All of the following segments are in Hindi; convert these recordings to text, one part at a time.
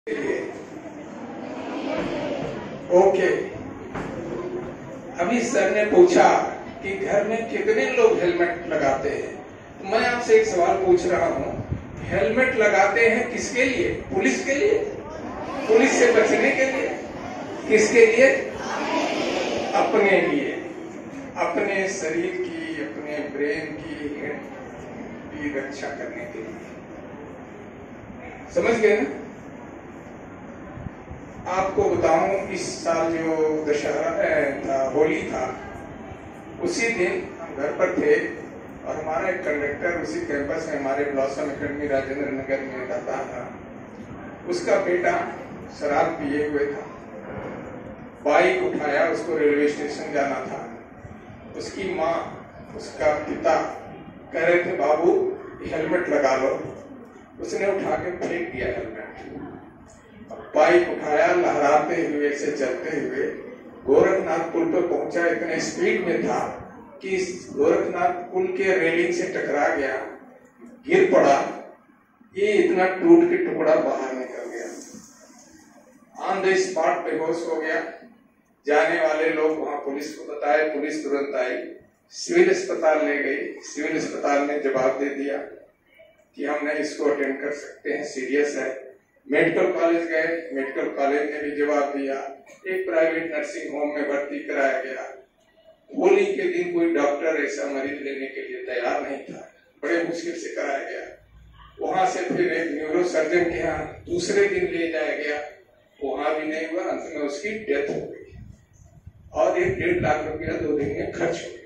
ओके, अभी सर ने पूछा कि घर में कितने लोग हेलमेट लगाते हैं, तो मैं आपसे एक सवाल पूछ रहा हूँ, हेलमेट लगाते हैं किसके लिए? पुलिस के लिए? पुलिस से बचने के लिए? किसके लिए? अपने लिए, अपने शरीर की, अपने ब्रेन की रक्षा करने के लिए। समझ गए ना? आपको बताऊं, इस साल जो दशहरा था, होली था, उसी दिन हम घर पर थे और हमारा एक कंडक्टर उसी कैंपस में हमारे ब्लॉसम एकेडमी राजेंद्र नगर में रहता था। उसका बेटा शराब पिए हुए था, बाइक उठाया, उसको रेलवे स्टेशन जाना था। उसकी माँ, उसका पिता कह रहे थे बाबू हेलमेट लगा लो। उसने उठा के फेंक दिया हेलमेट, बाइक उठाया, लहराते हुए से चलते हुए गोरखनाथ पुल पर पहुंचा। इतने स्पीड में था कि गोरखनाथ पुल के रेलिंग से टकरा गया, गिर पड़ा, ये इतना टूट के टुकड़ा बाहर निकल गया, ऑन द स्पॉट बेहोश हो गया। जाने वाले लोग वहां पुलिस को बताए, पुलिस तुरंत आई, सिविल अस्पताल ले गई। सिविल अस्पताल ने जवाब दे दिया कि हम नहीं इसको अटेंड कर सकते हैं, सीरियस है। मेडिकल कॉलेज गए, मेडिकल कॉलेज ने भी जवाब दिया। एक प्राइवेट नर्सिंग होम में भर्ती कराया गया। होली के दिन कोई डॉक्टर ऐसा मरीज लेने के लिए तैयार नहीं था, बड़े मुश्किल से कराया गया। वहां से फिर एक न्यूरो सर्जन के यहाँ दूसरे दिन ले जाया गया, वहां भी नहीं हुआ। अंत में उसकी डेथ हो गई और 1.5 लाख रुपया 2 दिन में खर्च हो गया।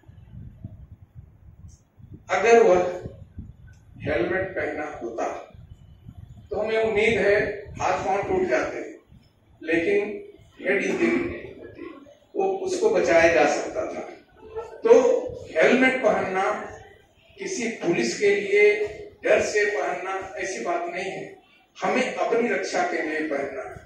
अगर वह हेलमेट पहना होता तो हमें उम्मीद है हाथ पांव टूट जाते, लेकिन हेड इंजरी नहीं होती, वो उसको बचाया जा सकता था। तो हेलमेट पहनना किसी पुलिस के लिए डर से पहनना ऐसी बात नहीं है, हमें अपनी रक्षा के लिए पहनना है।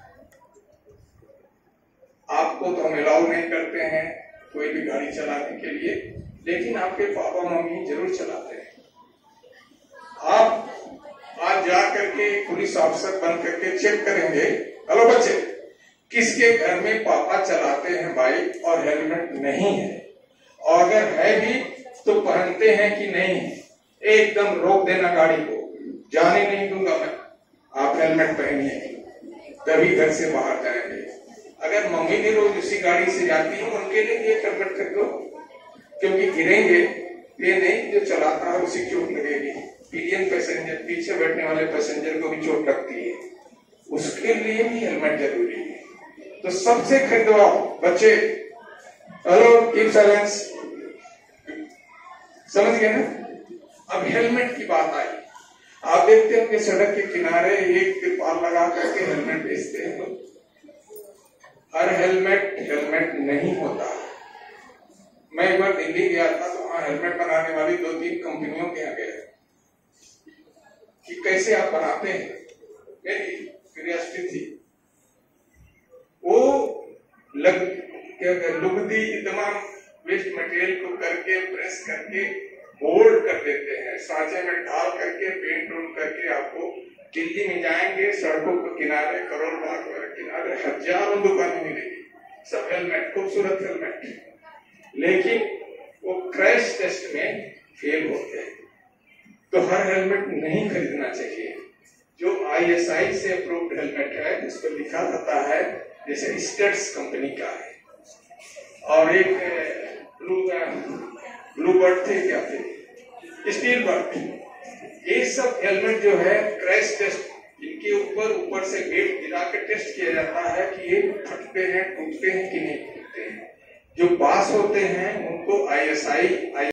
आपको तो हम अलाउ नहीं करते हैं कोई भी गाड़ी चलाने के लिए, लेकिन आपके पापा मम्मी जरूर चलाते हैं। आप आज जा करके पुलिस ऑफिसर बन करके चेक करेंगे, हेलो बच्चे, किसके घर में पापा चलाते हैं बाइक और हेलमेट नहीं है, और अगर है भी तो पहनते हैं कि नहीं है। एकदम रोक देना गाड़ी को, जाने नहीं दूंगा मैं, आप हेलमेट पहनिए, तभी घर से बाहर जाएंगे। अगर मम्मी भी रोज उसी गाड़ी से जाती है, उनके लिए ये हेलमेट कर दो, क्योंकि गिरेंगे, ये नहीं जो चलाता है उसी चोट लगेगी। पिलियन पैसेंजर, पीछे बैठने वाले पैसेंजर को भी चोट लगती है, उसके लिए भी हेलमेट जरूरी है। तो सबसे खरीदवाओ बच्चे, हेलो कीप साइलेंस, समझ गए ना? अब हेलमेट की बात आई, आप देखते हैं कि सड़क के किनारे एक तिरपाल लगा करके हेलमेट बेचते हैं लोग। हर हेलमेट नहीं होता। मैं एक बार दिल्ली गया था, तो वहां हेलमेट बनाने वाली 2-3 कंपनियों के यहाँ गया कि कैसे आप बनाते हैं, मेरी क्यूरियोसिटी थी। वो लुगदी तमाम वेस्ट मटेरियल को करके प्रेस करके मोल्ड कर देते हैं, सांचे में डाल करके पेंट उंट करके आपको दिल्ली में जाएंगे, सड़कों के किनारे, करोड़ बाग के किनारे हजारों दुकानें मिलेगी, सब हेलमेट, खूबसूरत हेलमेट, लेकिन वो क्रैश टेस्ट में फेल होते हैं। तो हर हेलमेट नहीं खरीदना चाहिए। जो ISI से अप्रूव्ड हेलमेट है, उस पर लिखा रहता है, जैसे स्टेट्स कंपनी का है, और एक ब्लू बर्ड थे, क्या थे, स्टील बर्ड, ये सब हेलमेट जो है क्रैश टेस्ट, इनके ऊपर से वेट गिरा के टेस्ट किया जाता है कि ये फटते हैं, टूटते हैं कि नहीं टूटते हैं। जो पास होते हैं उनको ISI